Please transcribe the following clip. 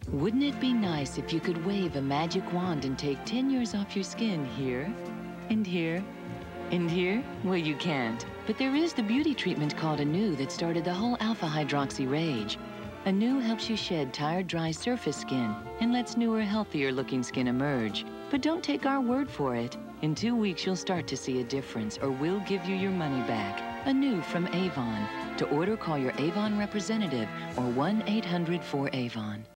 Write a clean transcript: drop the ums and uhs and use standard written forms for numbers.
Wouldn't it be nice if you could wave a magic wand and take 10 years off your skin here, and here, and here? Well, you can't. But there is the beauty treatment called Anew that started the whole alpha-hydroxy rage. Anew helps you shed tired, dry surface skin and lets newer, healthier-looking skin emerge. But don't take our word for it. In 2 weeks, you'll start to see a difference, or we'll give you your money back. Anew from Avon. To order, call your Avon representative or 1-800-4-AVON.